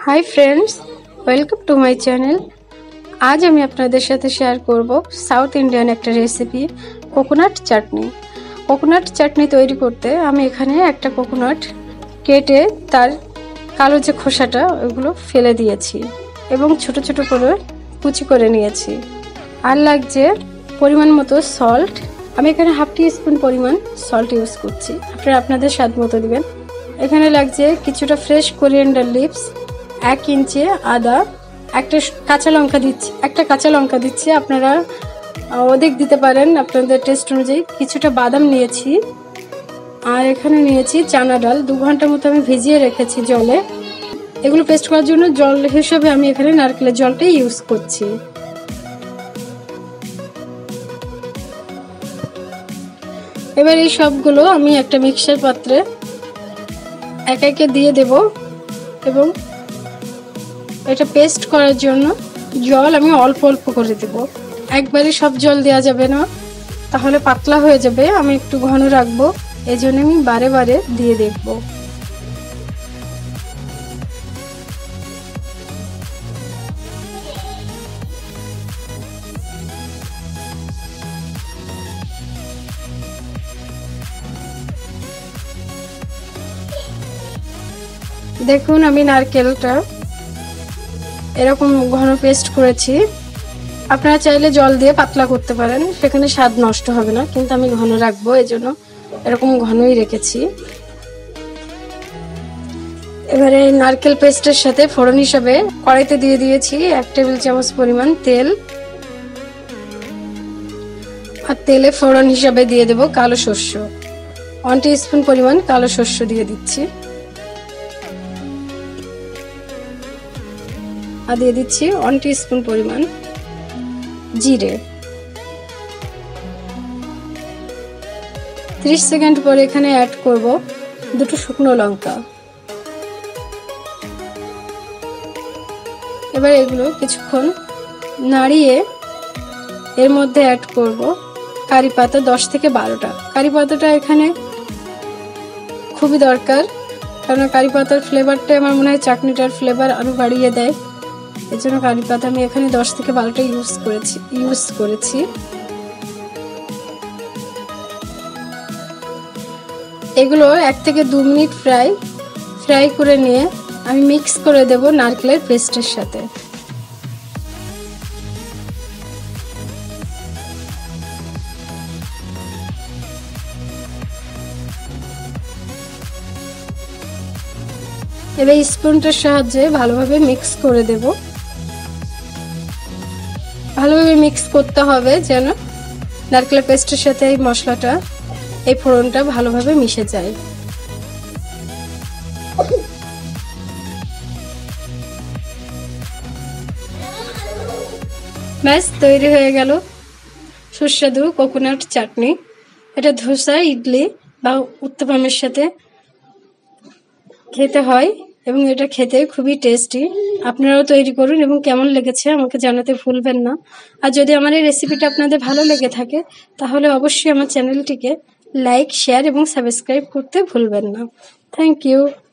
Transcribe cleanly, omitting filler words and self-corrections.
Hi friends, welcome to my channel. आज আমি আপনাদের সাথে শেয়ার করব সাউথ ইন্ডিয়ান একটা recipe coconut chutney. Coconut chutney তৈরি করতে আমি এখানে একটা কোকোনাট কেটে তার কালো যে খোসাটা ওগুলো ফেলে দিয়েছি এবং ছোট ছোট করে কুচি করে নিয়েছি। আর লাগছে পরিমাণ মতো সল্ট। আমি এখানে হাফ টি স্পুন পরিমাণ সল্ট ইউজ করছি, আপনারা আপনাদের স্বাদ মতো দিবেন। এখানে লাগছে কিছুটা ফ্রেশ কোরিয়ান্ডার লিভস, 1 ইঞ্চি আদা, একটা কাঁচা লঙ্কা দিচ্ছি, আপনারা অধিক দিতে পারেন আপনাদের টেস্ট অনুযায়ী। কিছুটা বাদাম নিয়েছি আর এখানে নিয়েছি চানা ডাল, 2 ঘন্টা মতো আমি ভিজিয়ে রেখেছি জলে। এগুলো পেস্ট করার জন্য জল হিসেবে আমি এখানে নারকেলের জলটাই ইউজ করছি। এবার এই সবগুলো আমি একটা মিক্সার পাত্রে একে একে দিয়ে দেব এবং এটা পেস্ট করার জন্য জল আমি অল্প অল্প করে দেব। একবারে সব জল দেওয়া যাবে না, তাহলে পাতলা হয়ে যাবে। আমি একটু ঘন রাখবো, এই জন্য আমি বারে বারে দিয়ে দেখব। দেখুন আমি নারকেলটা এরকম ঘন পেস্ট করেছি। আপনারা চাইলে জল দিয়ে পাতলা করতে পারেন, সেখানে স্বাদ নষ্ট হবে না, কিন্তু আমি ঘন রাখবো এজন্য এরকম ঘনই রেখেছি। এবারে নারকেল পেস্টের সাথে ফোড়ন হিসাবে কড়াইতে দিয়ে দিয়েছি 1 টেবিল চামচ পরিমাণ তেল। আর তেলে ফোড়ন হিসাবে দিয়ে দেব কালো সর্ষে, 1 টিস্পুন পরিমাণ কালো সর্ষে দিয়ে দিচ্ছি। আর দিয়ে দিচ্ছি 1 টিস্পুন পরিমাণ জিরে। 30 সেকেন্ড পরে এখানে অ্যাড করব 2টো শুকনো লঙ্কা। এবার এগুলো কিছুক্ষণ নাড়িয়ে এর মধ্যে অ্যাড করব কারি পাতা, 10 থেকে 12টা। কারি পাতাটা এখানে খুবই দরকার, কারণ কারি পাতার ফ্লেভারটা আমার মনে হয় চাটনিটার ফ্লেভার আরো বাড়িয়ে দেয়। এর জন্য কারি পাতা আমি এখানে 10 থেকে 12টা ইউজ করেছি। এগুলো 1 থেকে 2 মিনিট ফ্রাই করে নিয়ে আমি মিক্স করে দেব নারকেলের পেস্টের সাথে। এবার স্পুনটার সাহায্যে ভালোভাবে মিক্স করে দেব। ভালোভাবে মিক্স করতে হবে যেন নারকেলের পেস্টের সাথে এই মশলাটা, এই ফোড়নটা ভালোভাবে মিশে যায়। ব্যাস তৈরি হয়ে গেল সুস্বাদু কোকোনাট চাটনি। এটা ধোসা, ইডলি বা উত্তপামের সাথে খেতে হয় এবং এটা খেতে খুবই টেস্টি। আপনারাও তৈরি করুন এবং কেমন লেগেছে আমাকে জানাতে ভুলবেন না। আর যদি আমার এই রেসিপিটা আপনাদের ভালো লেগে থাকে তাহলে অবশ্যই আমার চ্যানেলটিকে লাইক, শেয়ার এবং সাবস্ক্রাইব করতে ভুলবেন না। Thank you.